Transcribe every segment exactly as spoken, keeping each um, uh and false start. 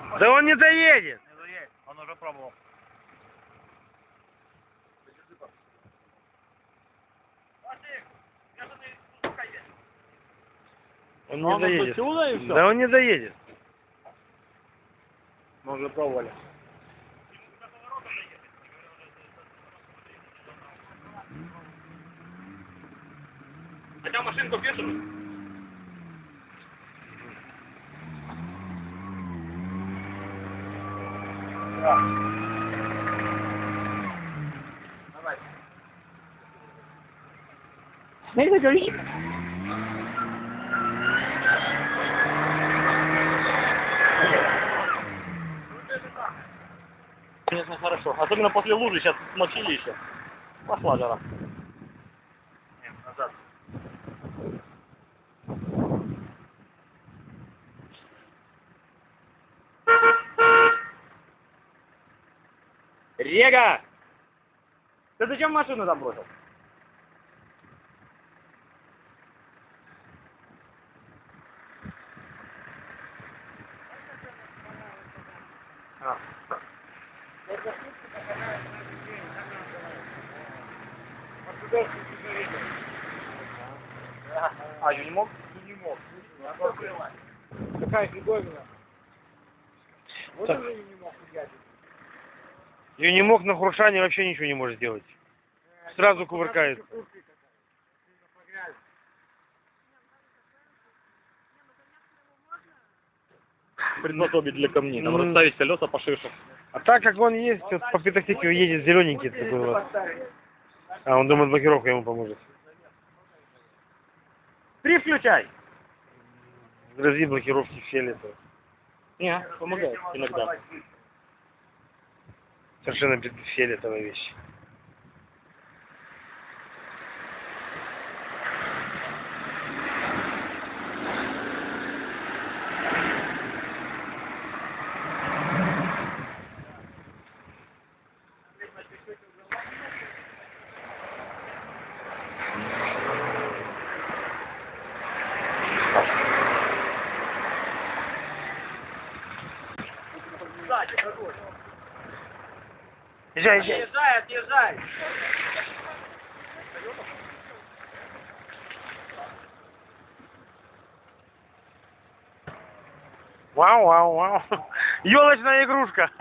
Да он не доедет. Не доедет, он уже пробовал. Он Но не он доедет. отсюда и всё? Да он не доедет. Мы уже пробовали. Хотя машинку пишут. Давай. Не говори. Конечно, хорошо. Особенно после лужи, сейчас смочили еще. Пошла жара. Нет, назад. Рега! Ты зачем машину там бросил? А. А, я не мог? Не мог. Какая фиговина. Вот Так. уже не мог взять. И не мог на Хрушане вообще ничего не может сделать. Сразу кувыркает. Приспособить для камней. Там М. расставить колеса поширше. А так как он есть, вот по пятахтике едет зелененький такой вот. А он думает, блокировка ему поможет. Три включай! Грози блокировки фиолетовые. Не, помогает иногда. Совершенно фиолетовая вещь. Езжай, езжай. Отъезжай, отъезжай. Вау, вау, вау. Елочная игрушка.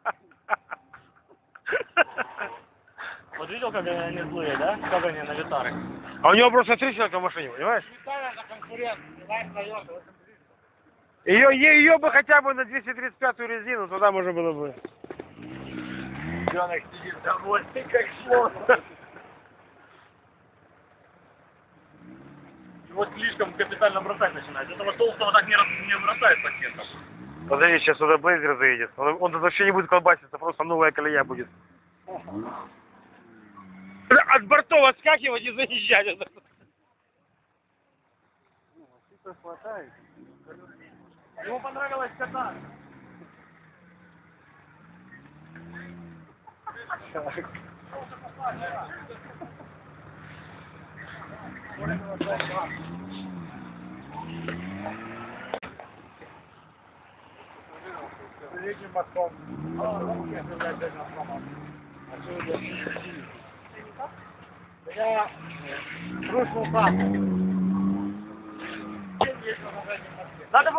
Вот видел, как они злые, да? Как они на гитары? А у него просто три человека в машине, понимаешь? Это конкурент. Знаешь, Toyota. Ее, ее бы хотя бы на двести тридцать пятую резину, туда можно было бы. Ребенок сидит довольный, как слон. Вот слишком капитально бросать начинает. Этого толстого так не, рас... не бросает пакетом. Подожди, сейчас сюда Блейзер заедет. Он, он тут вообще не будет колбаситься, просто новая колея будет. От бортов отскакивать и заезжать. Ему понравилось кататься. Передним моском. Я рушил хату. Надо